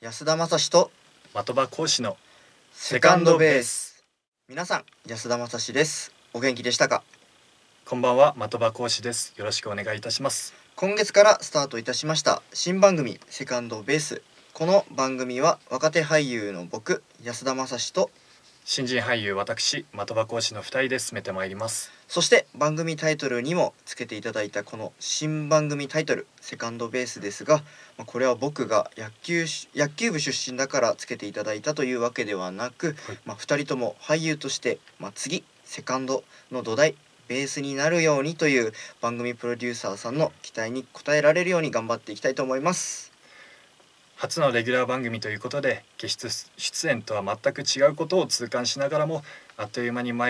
安田正史と的場講師のセカンドベース。皆さん、安田正史です。お元気でしたか？ こんばんは、的場講師です。よろしくお願いいたします。 今月からスタートいたしました新番組セカンドベース。この番組は若手俳優の僕安田正史と新人俳優私的場講師の2人で進めてまいります。 そして番組タイトルにもつけていただいたこの新番組タイトルセカンドベースですが、これは僕が野球部出身だからつけていただいたというわけではなく、 はい 2人とも俳優として、次セカンドの土台ベースになるようにという番組プロデューサーさんの期待に応えられるように頑張っていきたいと思います。 初のレギュラー番組ということで、ゲスト出演とは全く違うことを痛感しながらも、あっという間に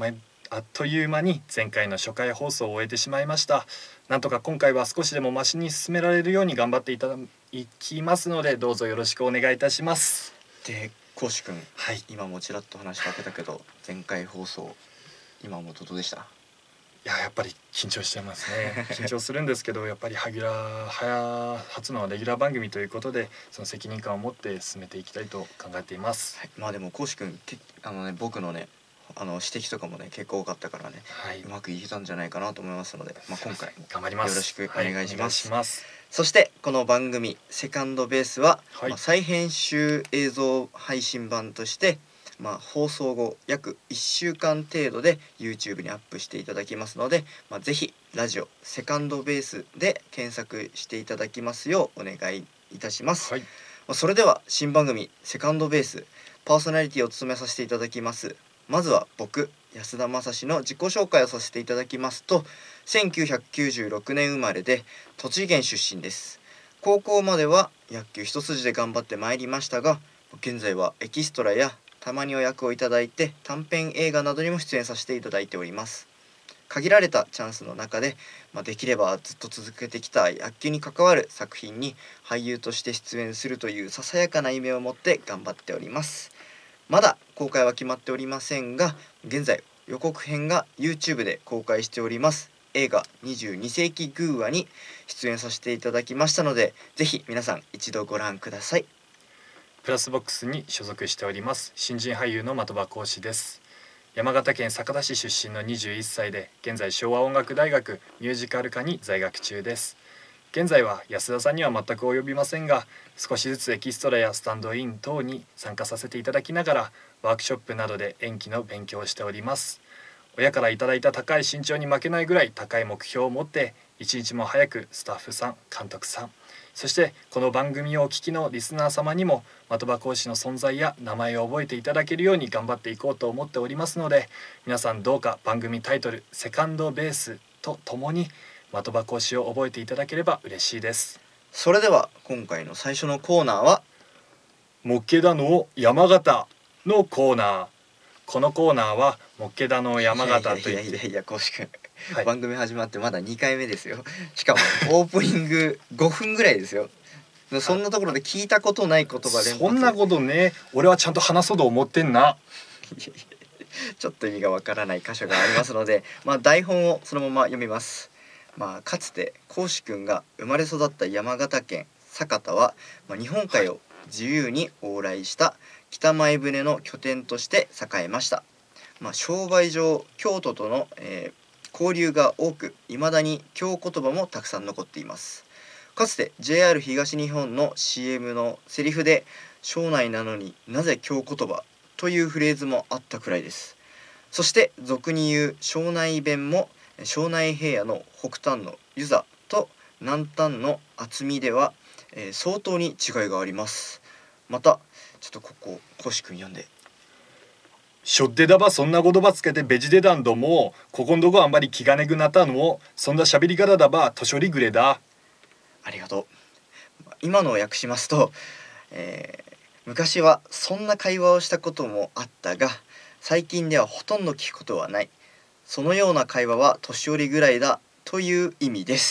前回の初回放送を終えてしまいました。なんとか今回は少しでもマシに進められるように頑張っていきますので、どうぞよろしくお願いいたします。 で、こうしくん、 はい、 今もちらっと話しかけたけど前回放送今もどうでした？ やっぱり緊張しちゃいますね。緊張するんですけど、やっぱり初のレギュラー番組ということで、その責任感を持って進めていきたいと考えています。 でもこうしくん僕のね指摘とかもね結構多かったからね、うまくいけたんじゃないかなと思いますので、今回も頑張ります。 よろしくお願いします。 お願いします。 そしてこの番組セカンドベースは、再編集映像配信版として、放送後約1週間程度で YouTube にアップしていただきますので、ぜひラジオセカンドベースで検索していただきますようお願いいたします。それでは新番組セカンドベースパーソナリティを務めさせていただきます。まずは僕安田正史の自己紹介をさせていただきますと、1996年生まれで栃木県出身です。高校までは野球一筋で頑張ってまいりましたが、現在はエキストラやたまにお役をいただいて短編映画などにも出演させていただいております。限られたチャンスの中で、できればずっと続けてきた野球に関わる作品に俳優として出演するというささやかな夢を持って頑張っております。まだ公開は決まっておりませんが、現在予告編が YouTube で公開しております映画22世紀グーアに出演させていただきましたので、ぜひ皆さん一度ご覧ください。 プラスボックスに所属しております新人俳優の的場講師です。山形県酒田市出身の21歳で、現在昭和音楽大学ミュージカル科に在学中です。現在は安田さんには全く及びませんが、少しずつエキストラやスタンドイン等に参加させていただきながら、ワークショップなどで演技の勉強をしております。親からいただいた高い身長に負けないぐらい高い目標を持って、一日も早くスタッフさん、監督さん、そしてこの番組をお聞きのリスナー様にも的場講師の存在や名前を覚えていただけるように頑張っていこうと思っておりますので、皆さんどうか番組タイトルセカンドベースとともに的場講師を覚えていただければ嬉しいです。 それでは今回の最初のコーナーはもっけだの山形のコーナー。このコーナーはもっけだの山形といって、 こうしくん、番組始まってまだ2回目ですよ。しかもオープニング5分ぐらいですよ。そんなところで聞いたことない言葉連発。 そんなことね、俺はちゃんと話そうと思ってんな。 ちょっと意味がわからない箇所がありますので台本をそのまま読みます。かつてこうしくんが生まれ育った山形県酒田は、日本海を自由に往来した北前船の拠点として栄えました。商売上京都との、交流が多く、いまだに京言葉もたくさん残っています。かつて JR 東日本の CM のセリフで庄内なのになぜ京言葉というフレーズもあったくらいです。そして俗に言う庄内弁も庄内平野の北端の湯沢と南端の厚見では、相当に違いがあります。またちょっとここ星くん読んで。 しょってだばそんな言葉つけてベジデダンドもここんどこあんまり気がねぐなったのもそんな喋り方だば年寄りぐれだ。 ありがとう。今のを訳しますと、昔はそんな会話をしたこともあったが最近ではほとんど聞くことはない。そのような会話は年寄りぐらいだという意味です。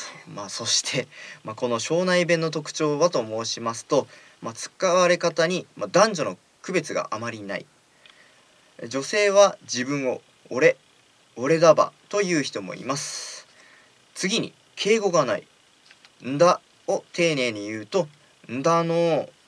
そして、この庄内弁の特徴はと申しますと、使われ方に、男女の区別があまりない。女性は自分を俺だばという人もいます。次に敬語がない。んだを丁寧に言うとんだの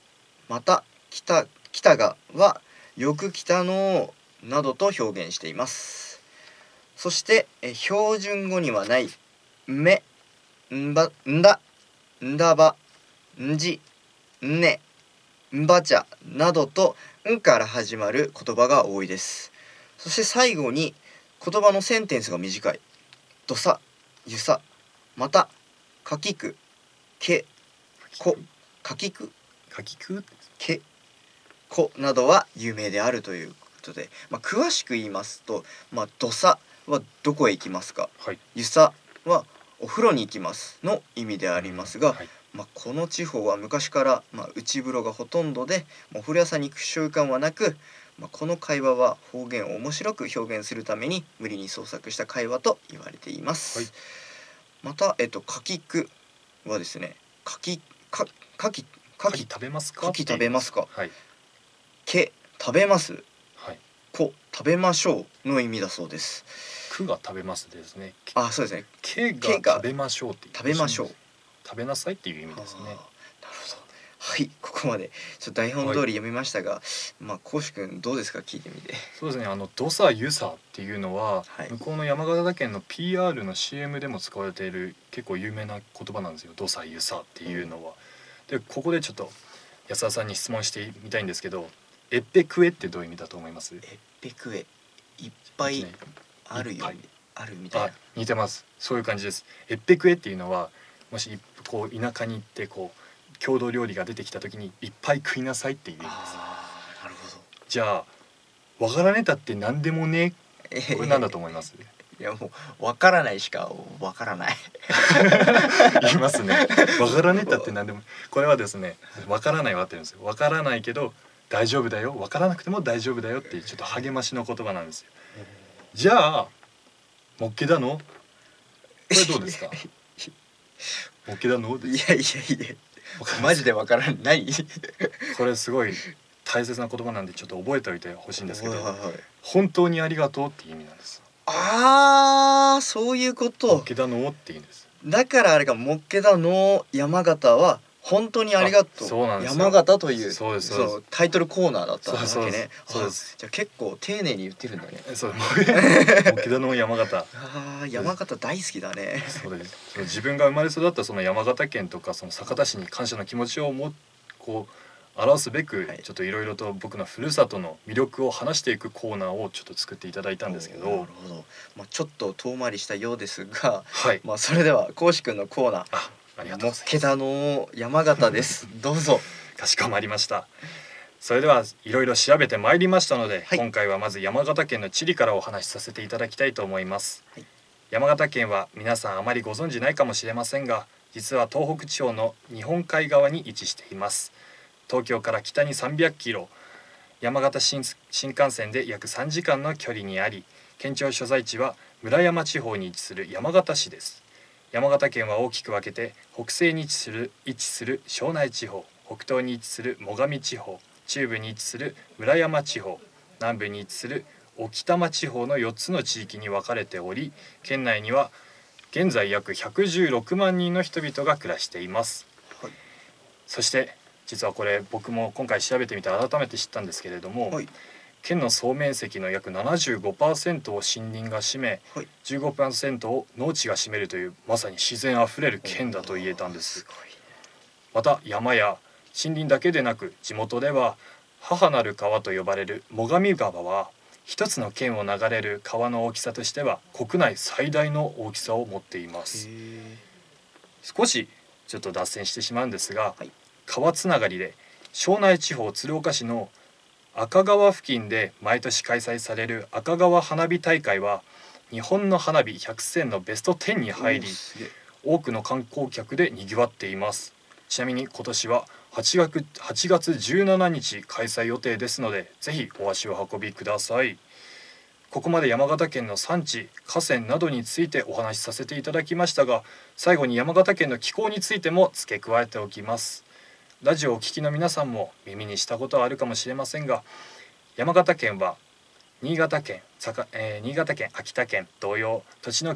また来たがはよく来たのなどと表現しています。そして標準語にはないめ、んば、んだ、んだば、んじ、んね、んばちゃなどとんから始まる言葉が多いです。そして最後に言葉のセンテンスが短いどさ、ゆさ、また、かきく、け、こ、かきく、け、こなどは有名であるということで、詳しく言いますと、どさはどこへ行きますか、 はい、 ゆさはお風呂に行きますの意味でありますが、 はい、 この地方は昔から、内風呂がほとんどでお風呂屋さんに行く習慣はなく、この会話は方言を面白く表現するために無理に創作した会話と言われています。はい、また、かきくはですね、かき食べますか、 はい、け食べます、 はい、 こ食べましょうの意味だそうです。 くが食べますですね。 あ、そうですね。 けが食べましょうって食べましょう、 食べなさいっていう意味ですね。 なるほど。はい、ここまでちょっと台本通り読みましたが、こうしくんどうですか、聞いてみて。 そうですね、どさゆさっていうのは、 はい、 向こうの山形県の PR の CM でも使われている結構有名な言葉なんですよ、どさゆさっていうのは。でここでちょっと安田さんに質問してみたいんですけど、えっぺくえってどういう意味だと思います？ えっぺくえ、いっぱいあるよ、あるみたいな。 似てます。そういう感じです。えっぺくえっていうのは、もしこう田舎に行ってこう郷土料理が出てきた時にいっぱい食いなさいっていう意味です。 なるほど。 じゃあわからねたって何でもね、これ何だと思います？ いやもうわからないしかわからない言いますね。わからねたって何でも、これはですね、わからないは合ってるんですよ。わからないけど大丈夫だよ、わからなくても大丈夫だよっていうちょっと励ましの言葉なんですよ。じゃあもっけだの、これどうですか？もっけだのです。 いやマジでわからない。 これすごい大切な言葉なんでちょっと覚えておいてほしいんですけど、 はいはい、 本当にありがとうっていう意味なんです。 ああ、そういうこと。 もっけだのっていうんです。 だからあれか、もっけだの山形は本当にありがとう。 そうなんですよ。 山形という、 そうですタイトルコーナーだったわけね。 そうです。 じゃあ結構丁寧に言ってるんだね。 そう、もっけだの山形。 ああ、山形大好きだね。 そうです。自分が生まれ育ったその山形県とかその酒田市に感謝の気持ちをこう表すべく、ちょっといろいろと僕のふるさとの魅力を話していくコーナーをちょっと作っていただいたんですけど。なるほど。ちょっと遠回りしたようですが、 はい。 それではこうしくんのコーナー。 ありがとうございます。 もっけだの山形です。どうぞ。 かしこまりました。それではいろいろ調べてまいりましたので、今回はまず山形県の地理からお話しさせていただきたいと思います。山形県は皆さんあまりご存じないかもしれませんが、実は東北地方の日本海側に位置しています。東京から北に300キロ、山形新幹線で約3時間の距離にあり、県庁所在地は村山地方に位置する山形市です。山形県は大きく分けて北西に位置する庄内地方、北東に位置する最上地方、中部に位置する村山地方、南部に位置する置賜地方の4つの地域に分かれており、県内には現在約116万人の人々が暮らしています。はい、そして実はこれ僕も今回調べてみて改めて知ったんですけれども、県の総面積の約 75% を森林が占め、15% を農地が占めるというまさに自然あふれる県だと言えたんです。また山や森林だけでなく、地元では母なる川と呼ばれる最上川は一つの県を流れる川の大きさとしては国内最大の大きさを持っています。少しちょっと脱線してしまうんですが、川つながりで庄内地方鶴岡市の赤川付近で毎年開催される赤川花火大会は日本の花火100選のベスト10に入り、多くの観光客でにぎわっています。ちなみに今年は8月17日開催予定ですので、ぜひお足を運びください。ここまで山形県の産地、河川などについてお話しさせていただきましたが、最後に山形県の気候についても付け加えておきます。ラジオをお聞きの皆さんも耳にしたことはあるかもしれませんが、山形県は新潟県、秋田県同様、土地の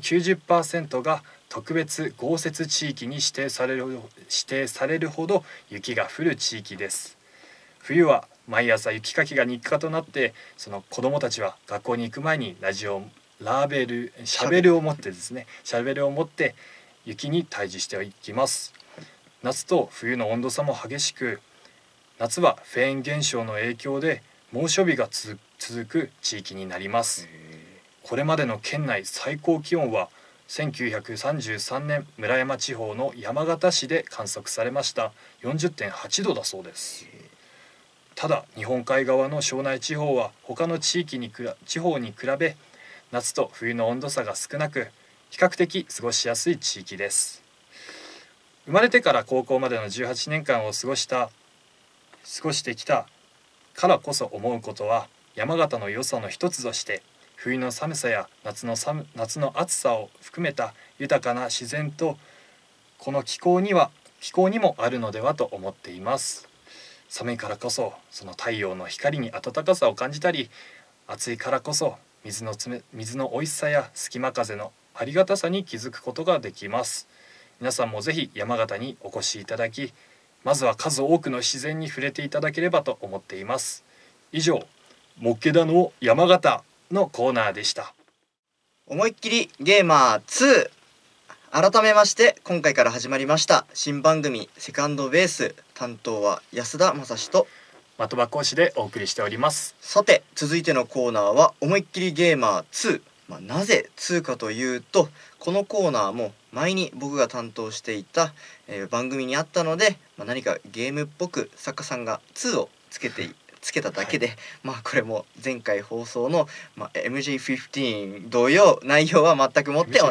90% が特別豪雪地域に指定されるほど雪が降る地域です。 冬は毎朝雪かきが日課となって、その子どもたちは学校に行く前にシャベルを持ってですね、シャベルを持って雪に対峙していきます。夏と冬の温度差も激しく、夏はフェーン現象の影響で猛暑日が続く地域になります。これまでの県内最高気温は1933年村山地方の山形市で観測されました 40.8 度だそうです。ただ日本海側の庄内地方は他の地方に比べ夏と冬の温度差が少なく、比較的過ごしやすい地域です。生まれてから高校までの18年間を過ごしてきたからこそ思うことは、山形の良さの一つとして冬の寒さや夏の暑さを含めた豊かな自然とこの気候にもあるのではと思っています。寒いからこそその太陽の光に暖かさを感じたり、暑いからこそ水の美味しさや隙間風のありがたさに気づくことができます。皆さんもぜひ山形にお越しいただき、まずは数多くの自然に触れていただければと思っています。以上、もっけだの山形のコーナーでした。 思いっきりゲーマー2、改めまして今回から始まりました新番組セカンドベース、担当は安田正史と的場講師でお送りしております。 さて続いてのコーナーは思いっきりゲーマー2、なぜ2かというと、このコーナーも前に僕が担当していた、番組にあったので、何かゲームっぽく作家さんが2をつけただけで、これも前回放送の、MG15 同様内容は全くもって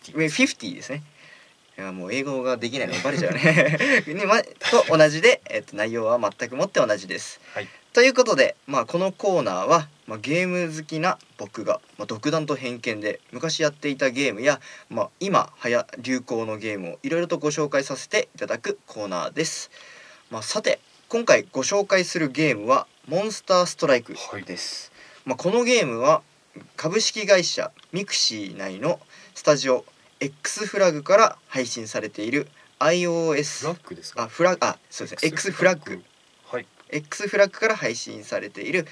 50ですね。いやもう英語ができないのバレちゃうねと同じで、内容は全くもって同じです。ということで、このコーナーは、ゲーム好きな僕が、独断と偏見で昔やっていたゲームや、今流行のゲームをいろいろとご紹介させていただくコーナーです。さて今回ご紹介するゲームはモンスターストライクです。このゲームは株式会社ミクシー内のスタジオ X フラグから配信されている iOS そうですね X フラッグから配信されている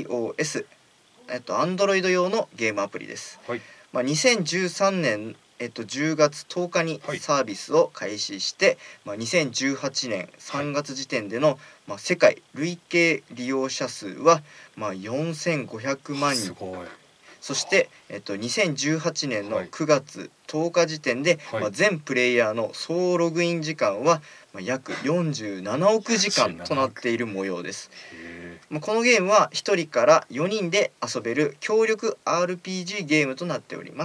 iOS、Android 用のゲームアプリです。2013年10月10日にサービスを開始して、2018年3月時点での、世界累計利用者数は、4500万人。そして、2018年の9月10日時点で、全プレイヤーの総ログイン時間は、約47億時間となっている模様です。このゲームは1人から4人で遊べる協力 RPG ゲームとなっております。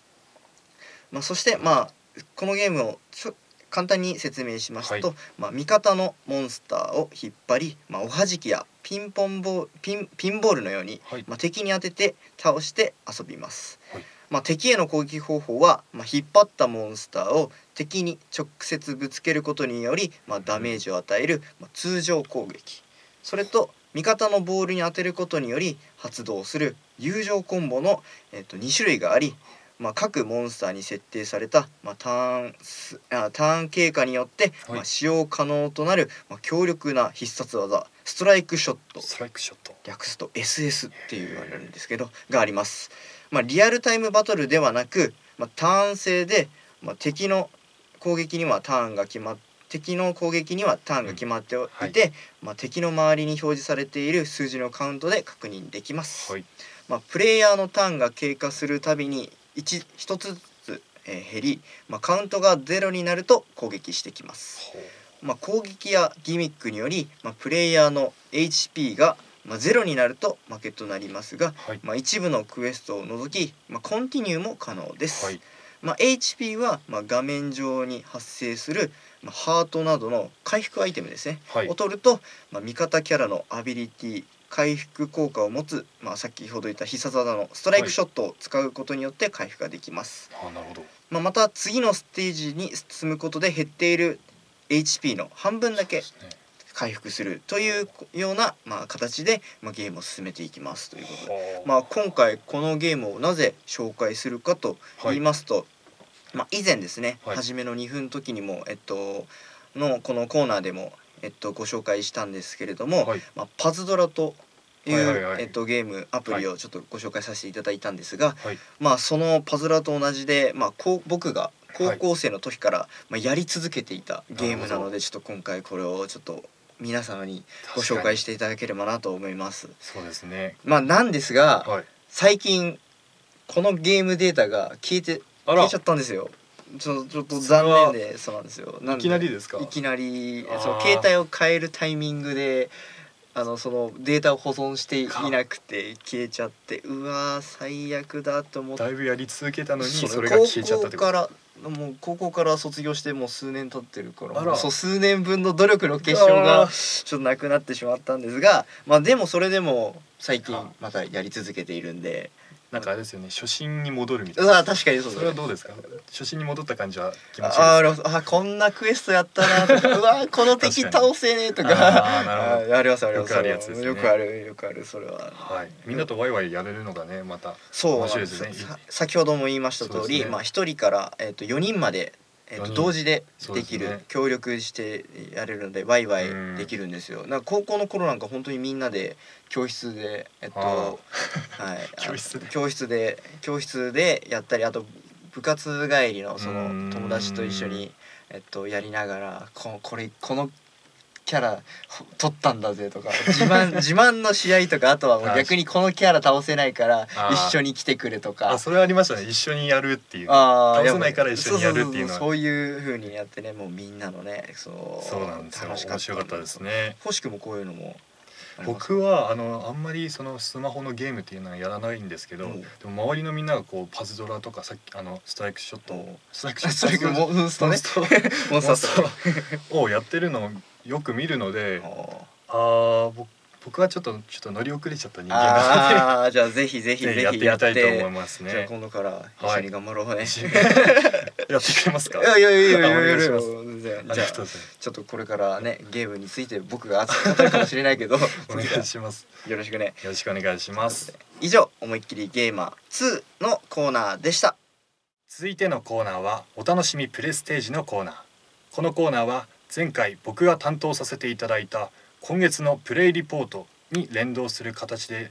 そしてこのゲームを簡単に説明しますと、味方のモンスターを引っ張り、おはじきやピンボールのように、敵に当てて倒して遊びます。敵への攻撃方法は、引っ張ったモンスターを敵に直接ぶつけることにより、ダメージを与える、通常攻撃、それと味方のボールに当てることにより発動する友情コンボの、2種類があり、各モンスターに設定された、ターン経過によって、使用可能となる、強力な必殺技ストライクショット、略すと SS っていうのがあるんですけどがあります。リアルタイムバトルではなく、ターン制で、敵の攻撃にはターンが決まって敵のいて、敵の周りに表示されている数字のカウントで確認できます。プレイヤーのターンが経過するたびに1つずつ減り、カウントが0になると攻撃してきます。攻撃やギミックにより、プレイヤーの HP が0になると負けとなりますが、一部のクエストを除き、コンティニューも可能です。HP は画面上に発生するハートなどの回復アイテムですね、を取ると、味方キャラのアビリティ回復効果を持つ、先ほど言った必殺技のストライクショットを使うことによって回復ができます。また次のステージに進むことで減っている HP の半分だけ回復するというような、形で、ゲームを進めていきますということで、今回このゲームをなぜ紹介するかと言いますと、以前ですね、初めの2分時にもこのコーナーでもご紹介したんですけれども、 はいパズドラという、 はいはいはいゲームアプリをちょっとご紹介させていただいたんですが、 はいそのパズドラと同じで、僕が高校生の時から、やり続けていたゲームなので、ちょっと今回これをちょっと皆様にご紹介していただければなと思います。 そうですね。 なんですが、 はい。 最近このゲームデータが消えちゃったんですよ。ちょっと残念で、そうなんですよ。 いきなりですか？ いきなりあーその携帯を変えるタイミングでそのデータを保存していなくて消えちゃって、うわー最悪だと思って、 だいぶやり続けたのにそれが消えちゃったってことですか？ 高校から卒業してもう数年経ってるから、 あらそう数年分の努力の結晶がちょっとなくなってしまったんですが、でもそれでも最近またやり続けているんで、 なんかあれですよね、初心に戻るみたいうな。 わ確かにそうそれはどうですか？初心に戻った感じは気持ちいいですか？ こんなクエストやったなとか、うわこの敵倒せねえとか、 なるほど。 ありますあります。 よくあるやつですね。 よくあるそれは。 はい。みんなとワイワイやれるのがね、またそう面白いですね。 先ほども言いました通り、 そうですね 1人から4人まで 4人同時でそうできる、 ですね協力してやれるのでワイワイできるんですよ。なんか高校の頃なんか本当にみんなで教室で教室でやったり、あと部活帰りのその友達と一緒にやりながら、このキャラ取ったんだぜとか自慢の試合とか、あとはもう逆にこのキャラ倒せないから一緒に来てくれとか、 それありましたね。一緒にやるっていう、倒せないから一緒にやるっていうのはそういう風にやってね、もうみんなのねそうなんですよ。 楽しかった。 面白かったですね。 星くんもこういうのも僕はあんまりそのスマホのゲームっていうのはやらないんですけど、でも周りのみんながこうパズドラとか、さっきストライクショットモンスターをやってるのをよく見るので、僕はちょっと乗り遅れちゃった人間なので、 じゃあぜひやってみたいと思いますね。 じゃあ今度から一緒に頑張ろうね。 やってくれますか？ いやお願いします。 じゃあちょっとこれからねゲームについて僕が熱く語るかもしれないけどお願いします。 よろしくね。 よろしくお願いします。 以上、思いっきりゲーマー2のコーナーでした。 続いてのコーナーはお楽しみプレステージのコーナー。このコーナーは前回僕が担当させていただいた今月のプレイリポートに連動する形です。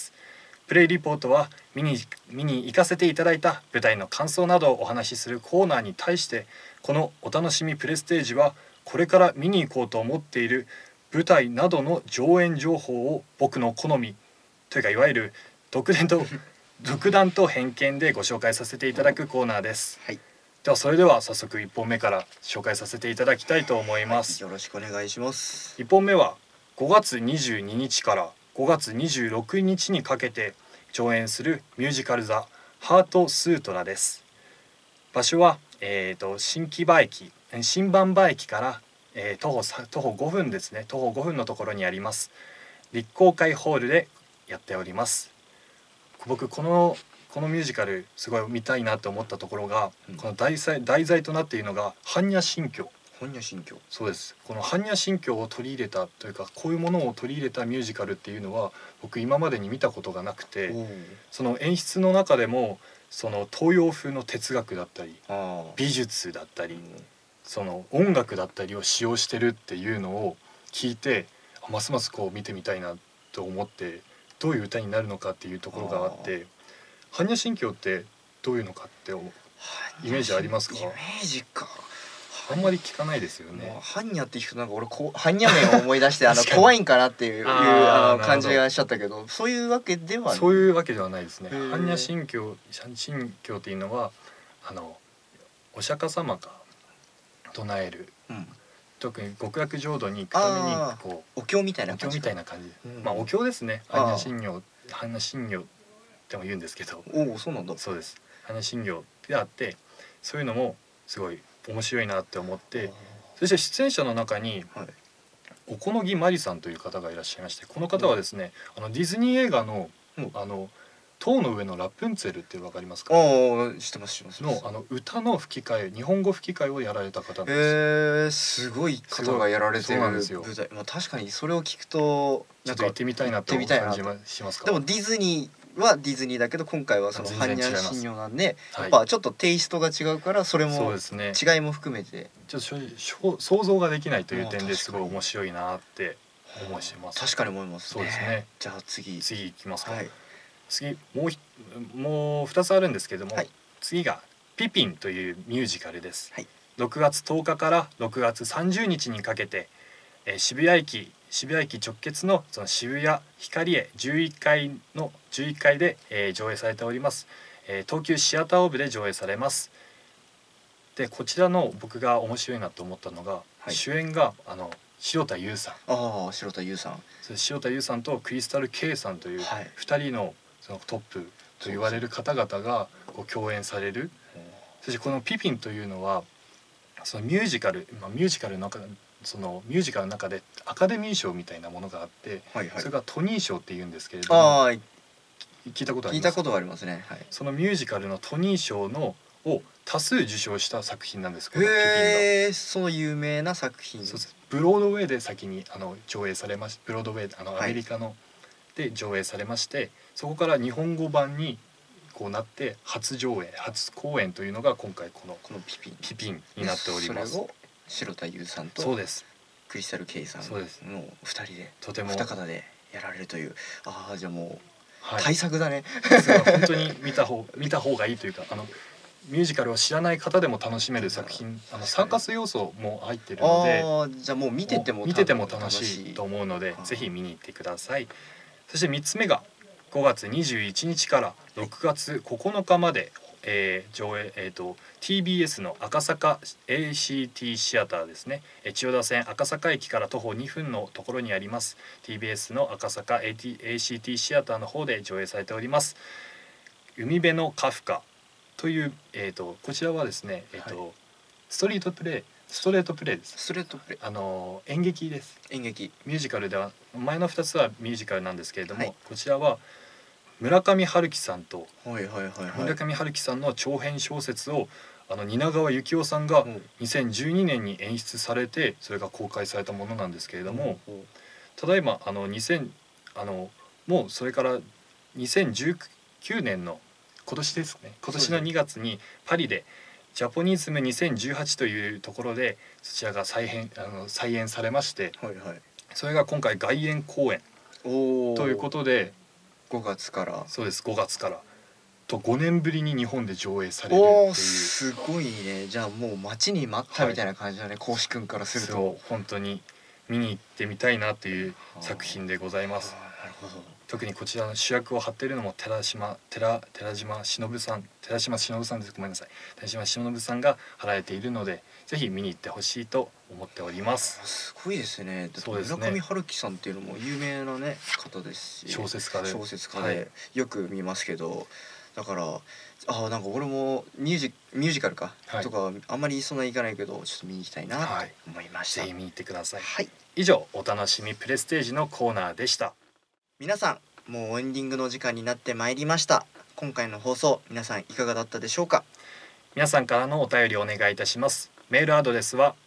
プレイリポートは見に行かせていただいた舞台の感想などをお話しするコーナーに対して、このお楽しみプレステージはこれから見に行こうと思っている舞台などの上演情報を僕の好みというか、いわゆる独断と偏見でご紹介させていただくコーナーです。 はい。 それでは早速1本目から紹介させていただきたいと思います。 よろしくお願いします。 1本目は5月22日から5月26日にかけて上演するミュージカル座ハートスートラです。場所は、新馬場駅から、徒歩5分ですね。徒歩5分のところにあります立公会ホールでやっております。僕このミュージカルすごい見たいなと思ったところが、この題材となっているのが般若心経。そうです。この般若心経を取り入れたというか、こういうものを取り入れたミュージカルっていうのは僕今までに見たことがなくて、その演出の中でもその東洋風の哲学だったり美術だったりその音楽だったりを使用してるっていうのを聞いて、ますますこう見てみたいなと思って、どういう歌になるのかっていうところがあって、般若心経ってどういうのかってイメージありますか？ イメージか。 あんまり聞かないですよね。 般若って聞くとなんか俺般若面を思い出して怖いんかなっていう感じがしちゃったけど、そういうわけではない。 そういうわけではないですね。般若心経っていうのはお釈迦様が唱える、特に極楽浄土に行くためにこうお経みたいな感じで、お経ですね。般若心経っても言うんですけど、 そうなんだ。 そうです。般若心経であって、そういうのもすごい面白いなって思って、そして出演者の中に小此木真理さんという方がいらっしゃいまして、この方はですね、ディズニー映画の塔の上のラプンツェルって分かりますか？ 知ってます。 の歌の吹き替え、日本語吹き替えをやられた方なんです。 すごい方がやられてる舞台。確かにそれを聞くとちょっと行ってみたいなと感じしますか？ でもディズニーはディズニーだけど今回はその般若心経なんで、 はい、 やっぱちょっとテイストが違うからそれもそうですね、 違いも含めてちょっと想像ができないという点ですごい面白いなって思います。 確かに思いますね。 そうですね。 じゃあ次いきますか。 はい、 次もう2つあるんですけども、 はい、 次がピピンというミュージカルです。 はい、 6月10日から6月30日にかけて、渋谷駅直結のその渋谷ヒカリエ11階で、上映されております。東急シアターオーブで上映されます。でこちらの僕が面白いなと思ったのが、はい、主演が城田優さん。 城田優さん。 城田優さんとクリスタル K さんという2人のそのトップと言われる方々がこう共演される。そしてこのピピンというのはそのミュージカルの中でアカデミー賞みたいなものがあって、はいはい、それがトニー賞っていうんですけれども、聞いたことありますか？ 聞いたことはありますね。はい、 そのミュージカルのトニー賞を多数受賞した作品なんです。このピピンが。 その有名な作品。 そうです。ブロードウェイで先に上映されましブロードウェイアメリカの、で上映されまして、そこから日本語版にこうなって初公演というのが今回このピピンになっております。 それを城田優さんとそうですクリスタル K さんの2人でとても 2方でやられるという。じゃあもう、 はい、 大作だね。 本当に見た方がいいというか、ミュージカルを知らない方でも楽しめる作品、サーカス要素も入っているので、 じゃあもう見てても楽しいと思うので、ぜひ見に行ってください。そして3つ目が5月21日から6月9日まで、上映、TBS の赤坂 ACT シアターですね、千代田線赤坂駅から徒歩2分のところにあります TBS の赤坂 ACT シアターの方で上映されております。海辺のカフカという、こちらはですね、ストレートプレイです。演劇です。 演劇。 ミュージカルでは前の2つはミュージカルなんですけれども、こちらは村上春樹さんと村上春樹さんの長編小説を蜷川幸雄さんが2012年に演出されて、それが公開されたものなんですけれども、ただいまもうそれから2019年の今年ですね、今年の2月にパリでジャポニズム2018というところでそちらが再演されまして、それが今回外苑公演ということで 5月からそうです、5月からと5年ぶりに日本で上映されるっていう。 すごいね。じゃあもう待ちに待ったみたいな感じだね、こうしくんからすると。 そう本当に見に行ってみたいなという作品でございます。 なるほど。 特にこちらの主役を張っているのも寺島しのぶさんです。ごめんなさい。寺島しのぶさんが張られているので、ぜひ見に行ってほしいと思っております。 すごいですね。 そうですね。 村上春樹さんっていうのも有名なね方ですし、 小説家でよく見ますけど、だからなんか俺もミュージカルか、とかあんまりそんなに行かないけどちょっと見に行きたいなと思いました。 ぜひ見に行ってください。 はい。 以上お楽しみプレステージのコーナーでした。 皆さん、もうエンディングの時間になってまいりました。今回の放送皆さんいかがだったでしょうか？ 皆さんからのお便りお願いいたします。メールアドレスは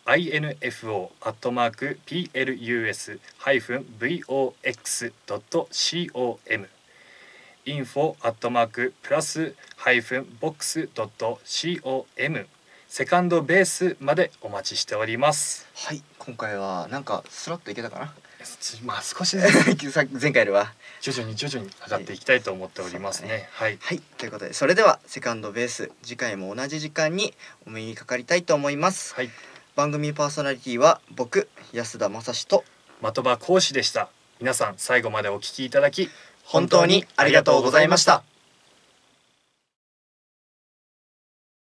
info@plus-vox.com info@plus-box.com セカンドベースまでお待ちしております。 はい、今回はなんかスラッといけたかな。 少しずつ前回では徐々に上がっていきたいと思っておりますね。はい、 ということでそれではセカンドベース次回も同じ時間にお目にかかりたいと思います。 はい、 番組パーソナリティは僕安田正史と的場講師でした。皆さん最後までお聞きいただき本当にありがとうございました。